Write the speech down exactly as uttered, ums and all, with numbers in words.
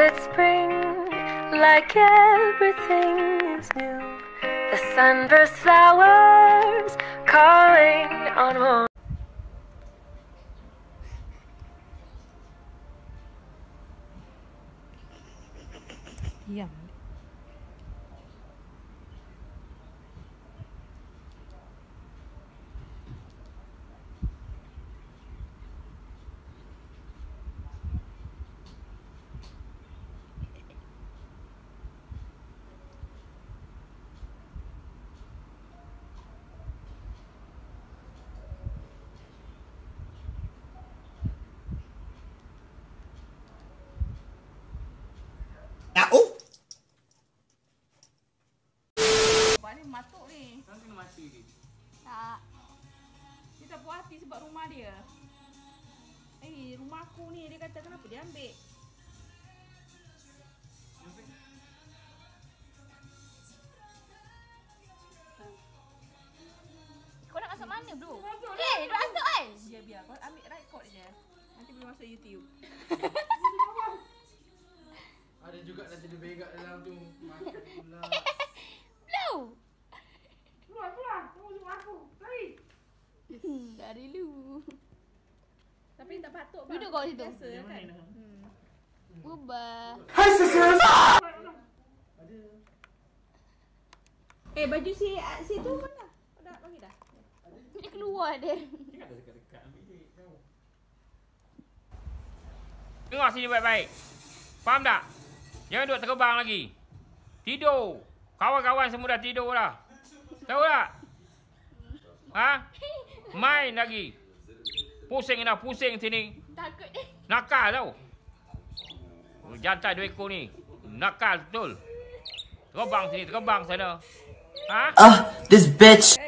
it's spring, like everything is new. The sunburst flowers calling on home. Yeah. Matuk ni. Kan kena mati ni. Tak. Dia tak puas hati sebab rumah dia. Eh, rumah aku ni dia kata kenapa dia ambil? Kau nak masuk mana, bro? Eh, dia masuk kan? Biar biar kau ambil record je. Nanti boleh masuk YouTube. Ada juga nanti dia berak dalam tu. Makan pula. Blow. Keluar, keluar. Tunggu rumah aku. Lari. Hmm, dari lu. Tapi tak patut bang. Duduk kau situ. Biasa kan. Hmm. Ubah. Hai sisters. Ada. Eh, baju si si tu mana? Kau dah bagi dah? Dia keluar dia. Dia ada dekat-dekat ambil dia kau. Dengar sini baik-baik. Faham tak? Jangan duduk terbang lagi. Tidur. Kawan-kawan semua dah tidur dah. Tahu tak? Ha? Main lagi. Pusing dah, pusing sini. Takut dia. Nakal tau. Jantan dua ekor ni. Nakal betul. Terbang sini, terbang sana. Ha? Ah, uh, this bitch.